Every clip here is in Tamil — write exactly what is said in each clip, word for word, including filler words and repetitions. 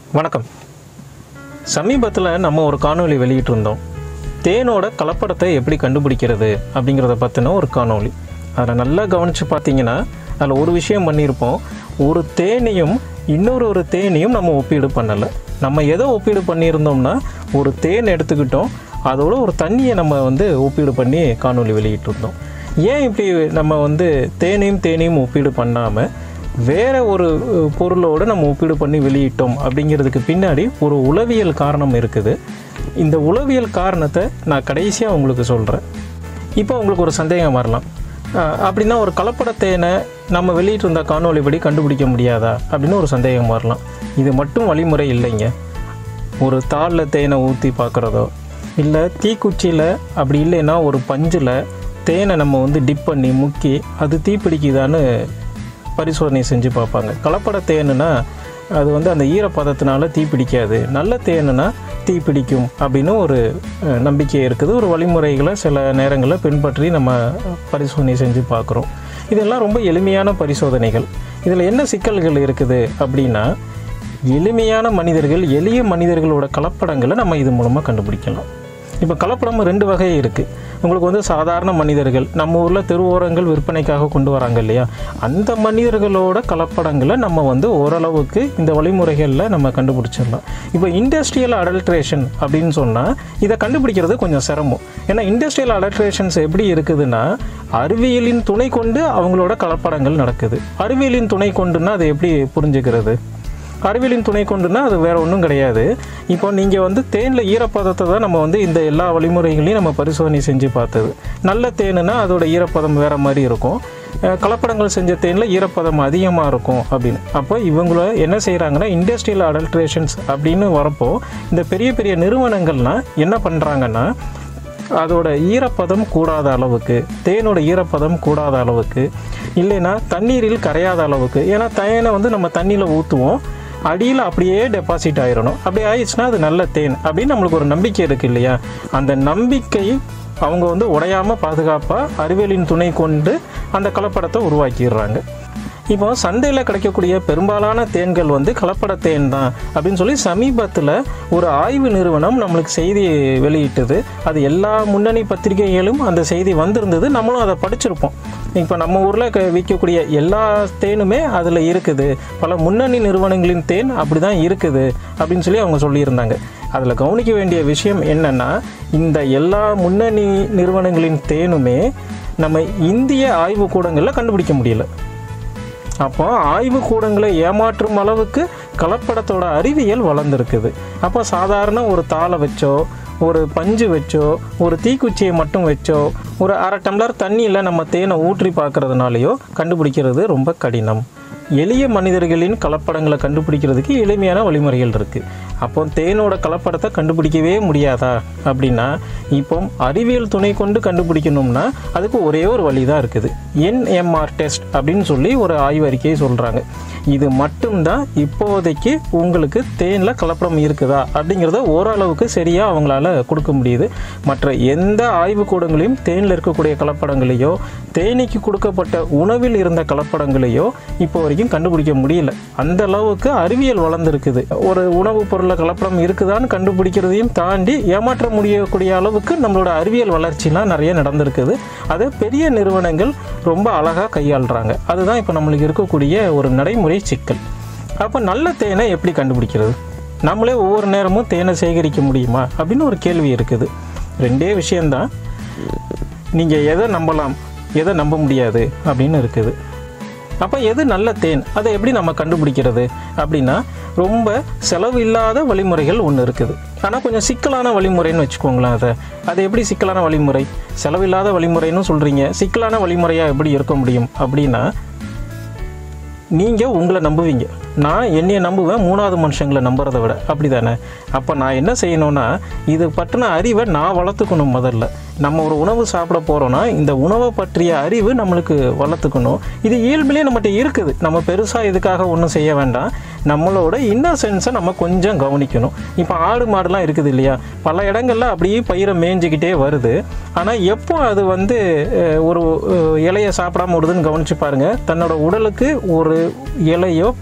வணக்கம். சமீபத்தில் நம்ம ஒரு காணொளி வெளியிட்டிருந்தோம். தேனோட கலப்படத்தை எப்படி கண்டுபிடிக்கிறது அப்படிங்கிறத பற்றின ஒரு காணொளி. அதில் நல்லா கவனித்து பார்த்தீங்கன்னா அதில் ஒரு விஷயம் பண்ணியிருப்போம். ஒரு தேனையும் இன்னொரு ஒரு தேனையும் நம்ம ஒப்பீடு பண்ணலை. நம்ம எதை ஒப்பீடு பண்ணியிருந்தோம்னா ஒரு தேன் எடுத்துக்கிட்டோம், அதோட ஒரு தண்ணியை நம்ம வந்து ஒப்பீடு பண்ணி காணொளி வெளியிட்டிருந்தோம். ஏன் இப்படி நம்ம வந்து தேனையும் தேனையும் ஒப்பீடு பண்ணாமல் வேறு ஒரு பொருளோடு நம்ம ஒப்பீடு பண்ணி வெளியிட்டோம் அப்படிங்கிறதுக்கு பின்னாடி ஒரு உளவியல் காரணம் இருக்குது. இந்த உளவியல் காரணத்தை நான் கடைசியாக உங்களுக்கு சொல்கிறேன். இப்போ உங்களுக்கு ஒரு சந்தேகம் வரலாம், அப்படின்னா ஒரு கலப்பட தேனை நம்ம வெளியிட்டிருந்த காணொளிப்படி கண்டுபிடிக்க முடியாதா அப்படின்னு ஒரு சந்தேகம் வரலாம். இது மட்டும் வழிமுறை இல்லைங்க. ஒரு தாளில் தேனை ஊற்றி பார்க்குறதோ, இல்லை தீக்குச்சியில், அப்படி இல்லைன்னா ஒரு பஞ்சில் தேனை நம்ம வந்து டிப் பண்ணி முக்கி அது தீப்பிடிக்குதான்னு பரிசோதனை செஞ்சு பார்ப்பாங்க. கலப்பட தேனுனா அது வந்து அந்த ஈரப்பதத்தினால தீப்பிடிக்காது, நல்ல தேனுனா தீப்பிடிக்கும் அப்படின்னு ஒரு நம்பிக்கை இருக்குது. ஒரு வழிமுறைகளை சில நேரங்களில் பின்பற்றி நம்ம பரிசோதனை செஞ்சு பார்க்குறோம். இதெல்லாம் ரொம்ப எளிமையான பரிசோதனைகள். இதில் என்ன சிக்கல்கள் இருக்குது அப்படின்னா, எளிமையான மனிதர்கள் எளிய மனிதர்களோட கலப்படங்களை நம்ம இது மூலமாக கண்டுபிடிக்கலாம். இப்போ கலப்படம் ரெண்டு வகை இருக்குது. உங்களுக்கு வந்து சாதாரண மனிதர்கள், நம்ம ஊரில் தெருவோரங்கள் விற்பனைக்காக கொண்டு வராங்க இல்லையா, அந்த மனிதர்களோட கலப்படங்களை நம்ம வந்து ஓரளவுக்கு இந்த வழிமுறைகளில் நம்ம கண்டுபிடிச்சிடலாம். இப்போ இண்டஸ்ட்ரியல் அடல்ட்ரேஷன் அப்படின்னு சொன்னால் இதை கண்டுபிடிக்கிறது கொஞ்சம் சிரமம். ஏன்னா இண்டஸ்ட்ரியல் அடல்ட்ரேஷன்ஸ் எப்படி இருக்குதுன்னா, அறிவியலின் துணை கொண்டு அவங்களோட கலப்படங்கள் நடக்குது. அறிவியலின் துணை கொண்டுன்னா அதை எப்படி புரிஞ்சுக்கிறது? அறிவியலின் துணை கொண்டுன்னா அது வேறு ஒன்றும் கிடையாது. இப்போ நீங்கள் வந்து தேனில் ஈரப்பதத்தை தான் நம்ம வந்து இந்த எல்லா வழிமுறைகளையும் நம்ம பரிசோதனை செஞ்சு பார்த்தது. நல்ல தேனுனா அதோட ஈரப்பதம் வேறு மாதிரி இருக்கும், கலப்படங்கள் செஞ்ச தேனில் ஈரப்பதம் அதிகமாக இருக்கும் அப்படின்னு. அப்போ இவங்கள என்ன செய்கிறாங்கன்னா, இண்டஸ்ட்ரியல் அடல்ட்ரேஷன்ஸ் அப்படின்னு வரப்போ இந்த பெரிய பெரிய நிறுவனங்கள்லாம் என்ன பண்ணுறாங்கன்னா, அதோட ஈரப்பதம் கூடாத அளவுக்கு, தேனோட ஈரப்பதம் கூடாத அளவுக்கு, இல்லைன்னா தண்ணீரில் கரையாத அளவுக்கு, ஏன்னா தேனை வந்து நம்ம தண்ணியில் ஊற்றுவோம், அடியில் அப்படியே டெபாசிட் ஆகிடணும். அப்படி ஆயிடுச்சுன்னா அது நல்ல தேன் அப்படின்னு நம்மளுக்கு ஒரு நம்பிக்கை இருக்குது இல்லையா. அந்த நம்பிக்கை அவங்க வந்து உடையாமல் பாதுகாப்பாக அறிவியலின் துணை கொண்டு அந்த கலப்படத்தை உருவாக்கிடுறாங்க. இப்போ சந்தையில் கிடைக்கக்கூடிய பெரும்பாலான தேன்கள் வந்து கலப்பட தேன் தான் அப்படின்னு சொல்லி சமீபத்தில் ஒரு ஆய்வு நிறுவனம் நம்மளுக்கு செய்தி வெளியிட்டது. அது எல்லா முன்னணி பத்திரிகைகளும் அந்த செய்தி வந்திருந்தது, நம்மளும் அதை படிச்சிருப்போம். இப்போ நம்ம ஊரில் க விற்கக்கூடிய எல்லா தேனுமே அதில் இருக்குது, பல முன்னணி நிறுவனங்களின் தேன் அப்படி தான் இருக்குது அப்படின்னு சொல்லி அவங்க சொல்லியிருந்தாங்க. அதில் கவனிக்க வேண்டிய விஷயம் என்னென்னா, இந்த எல்லா முன்னணி நிறுவனங்களின் தேனுமே நம்ம இந்திய ஆய்வுக்கூடங்களில் கண்டுபிடிக்க முடியல. அப்போ ஆய்வு கூடங்களை ஏமாற்றும் அளவுக்கு கலப்படத்தோட அறிவியல் வளர்ந்துருக்குது. அப்போ சாதாரண ஒரு தாளை வச்சோ, ஒரு பஞ்சு வச்சோ, ஒரு தீக்குச்சியை மட்டும் வச்சோ, ஒரு அரை டம்ளர் தண்ணியில் நம்ம தேனை ஊற்றி பார்க்கறதுனாலையோ கண்டுபிடிக்கிறது ரொம்ப கடினம். எளிய மனிதர்களின் கலப்படங்களை கண்டுபிடிக்கிறதுக்கு எளிமையான வழிமுறைகள் இருக்குது. அப்போ தேனோட கலப்படத்தை கண்டுபிடிக்கவே முடியாதா அப்படின்னா, இப்போ அறிவியல் துணை கொண்டு கண்டுபிடிக்கணும்னா அதுக்கு ஒரே ஒரு வழி தான் இருக்குது. என் எம் ஆர் டெஸ்ட் அப்படின்னு சொல்லி ஒரு ஆய்வறிக்கையை சொல்கிறாங்க. இது மட்டும்தான் இப்போதைக்கு உங்களுக்கு தேனில் கலப்படம் இருக்குதா அப்படிங்கிறத ஓரளவுக்கு சரியாக அவங்களால கொடுக்க முடியுது. மற்ற எந்த ஆய்வுக்கூடங்களையும் தேனில் இருக்கக்கூடிய கலப்படங்களையோ, தேனீக்கு கொடுக்கப்பட்ட உணவில் இருந்த கலப்படங்களையோ இப்போ வரைக்கும் கண்டுபிடிக்க முடியல. அந்த அளவுக்கு அறிவியல் வளர்ந்துருக்குது. ஒரு உணவுப் பொருளில் கலப்படம் இருக்குதான்னு கண்டுபிடிக்கிறதையும் தாண்டி ஏமாற்ற முடியக்கூடிய அளவுக்கு நம்மளோட அறிவியல் வளர்ச்சிலாம் நிறைய நடந்திருக்குது. அதை பெரிய நிறுவனங்கள் ரொம்ப அழகாக கையாளுறாங்க. அதுதான் இப்போ நம்மளுக்கு இருக்கக்கூடிய ஒரு நடைமுறை சிக்கல். அப்போ நல்ல தேனை எப்படி கண்டுபிடிக்கிறது? நம்மளே ஒவ்வொரு நேரமும் தேனை சேகரிக்க முடியுமா அப்படின்னு ஒரு கேள்வி இருக்குது. ரெண்டே விஷயந்தான், நீங்கள் எதை நம்பலாம், எதை நம்ப முடியாது அப்படின்னு இருக்குது. அப்போ எது நல்ல தேன், அதை எப்படி நம்ம கண்டுபிடிக்கிறது அப்படின்னா, ரொம்ப செலவு இல்லாத வழிமுறைகள் ஒன்று இருக்குது. ஆனால் கொஞ்சம் சிக்கலான வழிமுறைன்னு வச்சுக்கோங்களேன். அதை அது எப்படி சிக்கலான வழிமுறை? செலவில்லாத வழிமுறைன்னு சொல்கிறீங்க, சிக்கலான வழிமுறையாக எப்படி இருக்க முடியும் அப்படின்னா, நீங்கள் உங்களை நம்புவீங்க, நான் என்னையை நம்புவேன் மூணாவது மனுஷங்களை நம்புறதை விட, அப்படி தானே? அப்போ நான் என்ன செய்யணும்னா, இது பற்றின அறிவை நான் வளர்த்துக்கணும். முதல்ல நம்ம ஒரு உணவு சாப்பிட போகிறோன்னா இந்த உணவை பற்றிய அறிவு நம்மளுக்கு வளர்த்துக்கணும். இது இயல்பிலே நம்மகிட்ட இருக்குது. நம்ம பெருசாக இதுக்காக ஒன்றும் செய்ய வேண்டாம். நம்மளோட இன்னர் சென்ஸை நம்ம கொஞ்சம் கவனிக்கணும். இப்போ ஆடு மாடுலாம் இருக்குது இல்லையா, பல இடங்களில் அப்படியே பயிரை மேய்ஞ்சிக்கிட்டே வருது. ஆனால் எப்போ அது வந்து ஒரு இலையை சாப்பிடாம விடுதுன்னு கவனித்து பாருங்கள். தன்னோட உடலுக்கு ஒரு இலையோ பயிரோ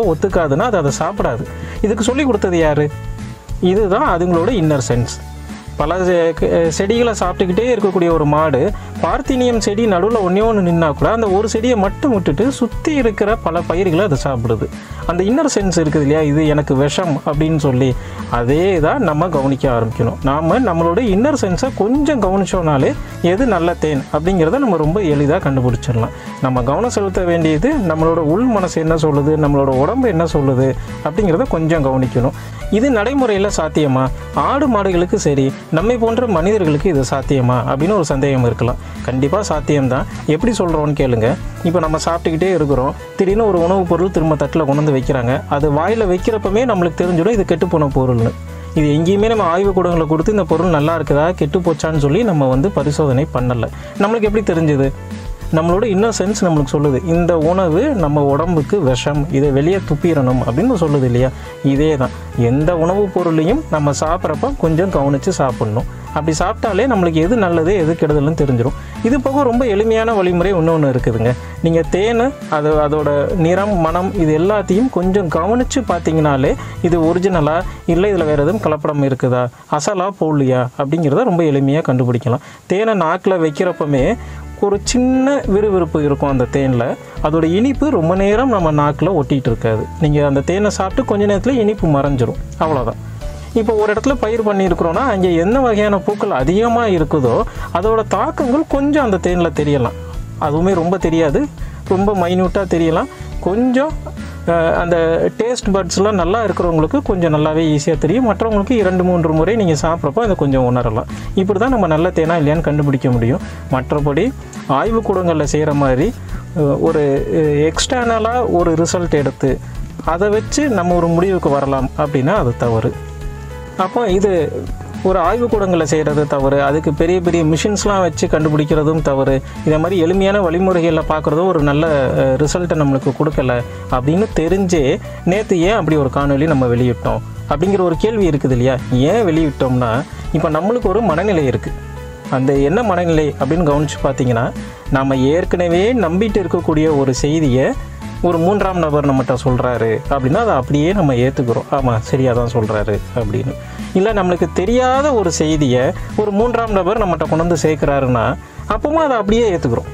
ஒத்துக்காதுன்னா அது அதை சாப்பிடாது. இதுக்கு சொல்லி கொடுத்தது யார்? இதுதான் அதுங்களோட இன்னர் சென்ஸ். பல செடிகளை சாப்பிட்டுக்கிட்டே இருக்கக்கூடிய ஒரு மாடு பார்த்தீனியம் செடி நடுவில் ஒன்றே ஒன்று நின்னா கூட அந்த ஒரு செடியை மட்டும் விட்டுட்டு சுற்றி இருக்கிற பல பயிர்களை அது சாப்பிடுது. அந்த இன்னர் சென்ஸ் இருக்குது இல்லையா, இது எனக்கு விஷம் அப்படின்னு சொல்லி, அதே தான் நம்ம கவனிக்க ஆரம்பிக்கணும். நாம் நம்மளோட இன்னர் சென்ஸை கொஞ்சம் கவனிச்சோனாலே எது நல்ல தேன் அப்படிங்கிறத நம்ம ரொம்ப எளிதாக கண்டுபிடிச்சிடலாம். நம்ம கவனம் செலுத்த வேண்டியது நம்மளோட உள் மனசு என்ன சொல்லுது, நம்மளோட உடம்பு என்ன சொல்லுது அப்படிங்கிறத கொஞ்சம் கவனிக்கணும். இது நடைமுறையில் சாத்தியமா? ஆடு மாடுகளுக்கு சரி, நம்மை போன்ற மனிதர்களுக்கு இது சாத்தியமா அப்படின்னு ஒரு சந்தேகம் இருக்கலாம். கண்டிப்பாக சாத்தியம்தான். எப்படி சொல்கிறோன்னு கேளுங்க. இப்போ நம்ம சாப்பிட்டுக்கிட்டே இருக்கிறோம், திடீர்னு ஒரு உணவுப் பொருள் திரும்ப தட்டில் கொண்டு வந்து வைக்கிறாங்க. அது வாயில் வைக்கிறப்பமே நம்மளுக்கு தெரிஞ்சிடும் இது கெட்டுப்போன பொருள்னு. இது எங்கேயுமே நம்ம ஆய்வுக்கூடங்களை கொடுத்து இந்த பொருள் நல்லா இருக்குதா கெட்டு போச்சான்னு சொல்லி நம்ம வந்து பரிசோதனை பண்ணலை. நம்மளுக்கு எப்படி தெரிஞ்சுது? நம்மளோட இன்னர் சென்ஸ் நம்மளுக்கு சொல்லுது இந்த உணவு நம்ம உடம்புக்கு விஷம், இதை வெளியே துப்பிடணும் அப்படின்னு சொல்லுது இல்லையா. இதே தான் எந்த உணவுப் பொருளையும் நம்ம சாப்பிட்றப்ப கொஞ்சம் கவனித்து சாப்பிட்ணும். அப்படி சாப்பிட்டாலே நம்மளுக்கு எது நல்லது எது கெடுதல்னு தெரிஞ்சிடும். இது போக ரொம்ப எளிமையான வழிமுறை இன்னொன்று இருக்குதுங்க. நீங்கள் தேன் அது அதோட நிறம் மனம் இது எல்லாத்தையும் கொஞ்சம் கவனித்து பார்த்தீங்கனாலே இது ஒரிஜினலாக இல்லை இதில் வேறு எதுவும் கலப்படம் இருக்குதா, அசலா போடலையா அப்படிங்கிறத ரொம்ப எளிமையாக கண்டுபிடிக்கலாம். தேனை நாக்கில் வைக்கிறப்பமே ஒரு சின்ன விறுவிறுப்பு இருக்கும் அந்த தேனில். அதோட இனிப்பு ரொம்ப நேரம் நம்ம நாக்கில் ஒட்டிகிட்டு இருக்காது. நீங்கள் அந்த தேனை சாப்பிட்டு கொஞ்ச நேரத்தில் இனிப்பு மறைஞ்சிரும், அவ்வளோதான். இப்போ ஒரு இடத்துல பயிர் பண்ணியிருக்கிறோன்னா அங்கே என்ன வகையான பூக்கள் அதிகமாக இருக்குதோ அதோட தாக்கங்கள் கொஞ்சம் அந்த தேனில் தெரியலாம். அதுவுமே ரொம்ப தெரியாது, ரொம்ப மைன்யூட்டாக தெரியலாம். கொஞ்சம் அந்த டேஸ்ட் பட்ஸ்லாம் நல்லா இருக்கிறவங்களுக்கு கொஞ்சம் நல்லாவே ஈஸியாக தெரியும். மற்றவங்களுக்கு இரண்டு மூன்று முறை நீங்கள் சாப்பிட்றப்போ அதை கொஞ்சம் உணரலாம். இப்படி தான் நம்ம நல்ல தேனா இல்லையான்னு கண்டுபிடிக்க முடியும். மற்றபடி ஆய்வுக்கூடங்களில் செய்கிற மாதிரி ஒரு எக்ஸ்டர்னலாக ஒரு ரிசல்ட் எடுத்து அதை வச்சு நம்ம ஒரு முடிவுக்கு வரலாம் அப்படின்னா அது தவறு. அப்போ இது ஒரு ஆய்வுக்கூடங்களில் செய்கிறது தவறு, அதுக்கு பெரிய பெரிய மிஷின்ஸ்லாம் வச்சு கண்டுபிடிக்கிறதும் தவறு. இதே மாதிரி எளிமையான வழிமுறைகளில் பார்க்குறதும் ஒரு நல்ல ரிசல்ட்டை நம்மளுக்கு கொடுக்கல அப்படின்னு தெரிஞ்சே நேற்று ஏன் அப்படி ஒரு காணொலி நம்ம வெளியிட்டோம் அப்படிங்கிற ஒரு கேள்வி இருக்குது இல்லையா. ஏன் வெளியிட்டோம்னா, இப்போ நம்மளுக்கு ஒரு மனநிலை இருக்குது. அந்த என்ன மனநிலை அப்படின்னு கவனித்து பார்த்தீங்கன்னா, நாம் ஏற்கனவே நம்பிட்டு இருக்கக்கூடிய ஒரு செய்தியை ஒரு மூன்றாம் நபர் நம்மகிட்ட சொல்கிறாரு அப்படின்னா அதை அப்படியே நம்ம ஏற்றுக்கிறோம். ஆமாம் சரியாக தான் சொல்கிறாரு அப்படின்னு. இல்லை நம்மளுக்கு தெரியாத ஒரு செய்தியை ஒரு மூன்றாம் நபர் நம்மகிட்ட கொண்டு வந்து சேர்க்குறாருன்னா அப்போவும் அதை அப்படியே ஏற்றுக்கிறோம்.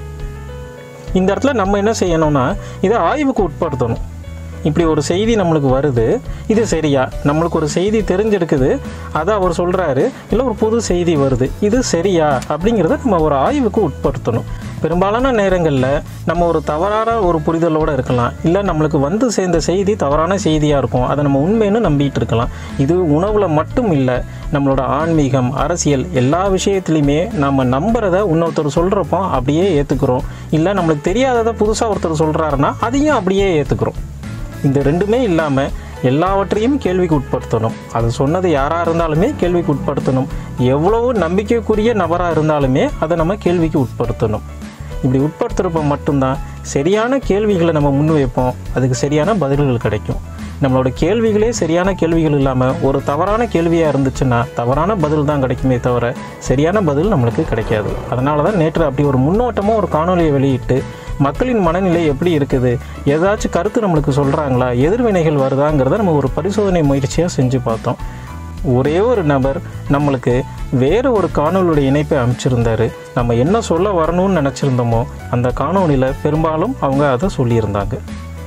இந்த இடத்துல நம்ம என்ன செய்யணும்னா இதை ஆய்வுக்கு உட்படுத்தணும். இப்படி ஒரு செய்தி நம்மளுக்கு வருது, இது சரியா, நம்மளுக்கு ஒரு செய்தி தெரிஞ்சிருக்குது, அதை அவர் சொல்கிறாரு, இல்லை ஒரு புது செய்தி வருது, இது சரியா அப்படிங்கிறத நம்ம ஒரு ஆய்வுக்கு உட்படுத்தணும். பெரும்பாலான நேரங்களில் நம்ம ஒரு தவறான ஒரு புரிதலோடு இருக்கலாம், இல்லை நம்மளுக்கு வந்து சேர்ந்த செய்தி தவறான செய்தியாக இருக்கும், அதை நம்ம உண்மைன்னு நம்பிட்டு இருக்கலாம். இது உணவில் மட்டும் இல்லை, நம்மளோட ஆன்மீகம் அரசியல் எல்லா விஷயத்துலையுமே நம்ம நம்புறதை இன்னொருத்தர் சொல்கிறப்போ அப்படியே ஏற்றுக்கிறோம். இல்லை நம்மளுக்கு தெரியாததை புதுசாக ஒருத்தர் சொல்கிறாருன்னா அதையும் அப்படியே ஏற்றுக்கிறோம். இந்த ரெண்டுமே இல்லாமல் எல்லாவற்றையும் கேள்விக்கு உட்படுத்தணும். அது சொன்னது யாராக இருந்தாலுமே கேள்விக்கு உட்படுத்தணும். எவ்வளவு நம்பிக்கைக்குரிய நபராக இருந்தாலுமே அதை நம்ம கேள்விக்கு உட்படுத்தணும். இப்படி உட்படுத்துகிறப்ப மட்டும்தான் சரியான கேள்விகளை நம்ம முன்வைப்போம், அதுக்கு சரியான பதில்கள் கிடைக்கும். நம்மளோட கேள்விகளே சரியான கேள்விகள் இல்லாமல் ஒரு தவறான கேள்வியாக இருந்துச்சுன்னா தவறான பதில் தான் கிடைக்குமே தவிர சரியான பதில் நம்மளுக்கு கிடைக்காது. அதனால தான் நேற்று அப்படி ஒரு முன்னோட்டமாக ஒரு காணொலியை வெளியிட்டு மக்களின் மனநிலை எப்படி இருக்குது, ஏதாச்சும் கருத்து நம்மளுக்கு சொல்கிறாங்களா, எதிர்வினைகள் வருதாங்கிறத நம்ம ஒரு பரிசோதனை முயற்சியாக செஞ்சு பார்த்தோம். ஒரே ஒரு நபர் நம்மளுக்கு வேறு ஒரு காணொலியுடைய இணைப்பை அமைச்சிருந்தார். நம்ம என்ன சொல்ல வரணும்னு நினச்சிருந்தோமோ அந்த காணொலியில் பெரும்பாலும் அவங்க அதை சொல்லியிருந்தாங்க.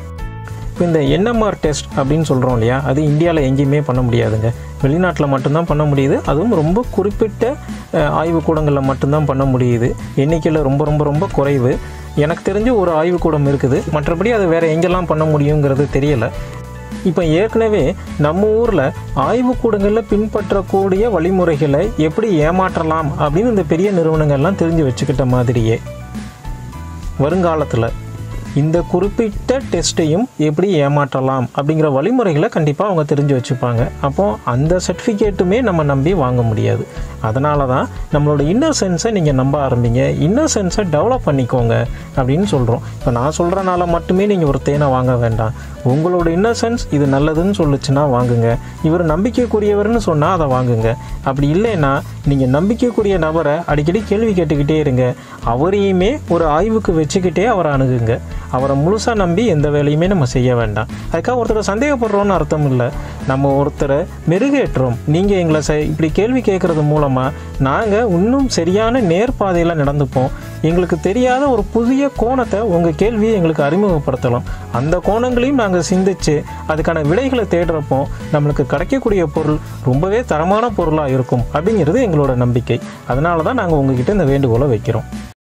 இப்போ இந்த என்எம்ஆர் டெஸ்ட் அப்படின்னு சொல்கிறோம் இல்லையா, அது இந்தியாவில் எங்கேயுமே பண்ண முடியாதுங்க. வெளிநாட்டில் மட்டும்தான் பண்ண முடியுது. அதுவும் ரொம்ப குறிப்பிட்ட ஆய்வுக்கூடங்களில் மட்டும்தான் பண்ண முடியுது. எண்ணிக்கையில் ரொம்ப ரொம்ப ரொம்ப குறைவு. எனக்கு தெரிஞ்ச ஒரு ஆய்வுக்கூடம் இருக்குது, மற்றபடி அது வேறு எங்கெல்லாம் பண்ண முடியுங்கிறது தெரியலை. இப்போ ஏற்கனவே நம்ம ஊரில் ஆய்வுக்கூடங்களில் பின்பற்றக்கூடிய வழிமுறைகளை எப்படி ஏமாற்றலாம் அப்படின்னு இந்த பெரிய நிறுவனங்கள்லாம் தெரிஞ்சு வச்சுக்கிட்ட மாதிரியே வருங்காலத்தில் இந்த குறிப்பிட்ட டெஸ்ட்டையும் எப்படி ஏமாற்றலாம் அப்படிங்கிற வழிமுறைகளை கண்டிப்பாக அவங்க தெரிஞ்சு வச்சுப்பாங்க. அப்போது அந்த சர்டிஃபிகேட்டுமே நம்ம நம்பி வாங்க முடியாது. அதனால தான் நம்மளோட இன்னர் சென்ஸை நீங்கள் நம்ப ஆரம்பிங்க, இன்னர் சென்ஸை டெவலப் பண்ணிக்கோங்க அப்படின்னு சொல்கிறோம். இப்போ நான் சொல்கிறனால மட்டுமே நீங்கள் ஒரு தேனை வாங்க வேண்டாம். உங்களோட இன்னர் சென்ஸ் இது நல்லதுன்னு சொல்லுச்சுன்னா வாங்குங்க, இவர் நம்பிக்கைக்குரியவர்னு சொன்னால் அதை வாங்குங்க. அப்படி இல்லைன்னா நீங்கள் நம்பிக்கைக்குரிய நபரை அடிக்கடி கேள்வி கேட்டுக்கிட்டே இருங்க, அவரையுமே ஒரு ஆய்வுக்கு வச்சுக்கிட்டே அவரை அணுகுங்க. அவரை முழுசாக நம்பி எந்த வேலையுமே நம்ம செய்ய வேண்டாம். அதுக்காக ஒருத்தரை சந்தேகப்படுறோன்னு அர்த்தம் இல்லை. நம்ம ஒருத்தரை மெருகேற்றோம். நீங்கள் எங்களை செ இப்படி கேள்வி கேட்குறது மூலமாக நாங்கள் இன்னும் சரியான நேர்பாதையில் நடந்துப்போம். எங்களுக்கு தெரியாத ஒரு புதிய கோணத்தை உங்கள் கேள்வியை எங்களுக்கு அறிமுகப்படுத்தலாம். அந்த கோணங்களையும் நாங்கள் சிந்தித்து அதுக்கான விடைகளை தேடுறப்போ நம்மளுக்கு கிடைக்கக்கூடிய பொருள் ரொம்பவே தரமான பொருளாக இருக்கும் அப்படிங்கிறது எங்களோட நம்பிக்கை. அதனால தான் நாங்கள் உங்ககிட்ட இந்த வேண்டுகோளை வைக்கிறோம்.